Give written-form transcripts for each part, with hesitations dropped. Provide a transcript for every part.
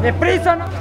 Deprisa, ¿no?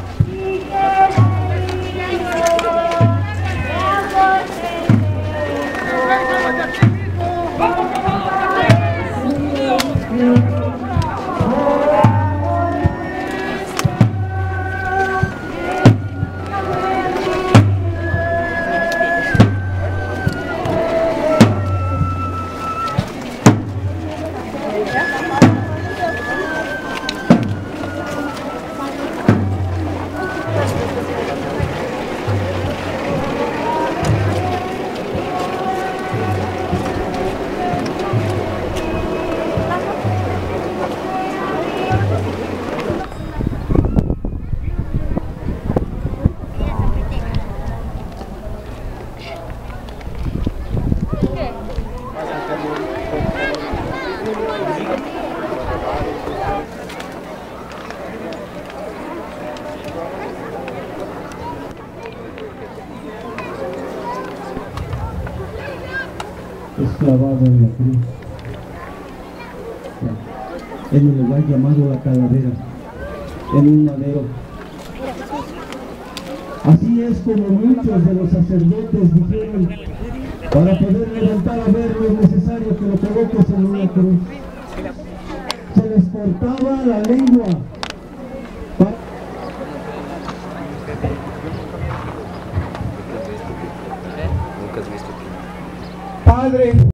Es clavado en la cruz. En el lugar llamado la calavera, en un madero. Así es como muchos de los sacerdotes dijeron: para poder levantar a verlo es necesario que lo coloques en una cruz. Se les cortaba la lengua. Padre.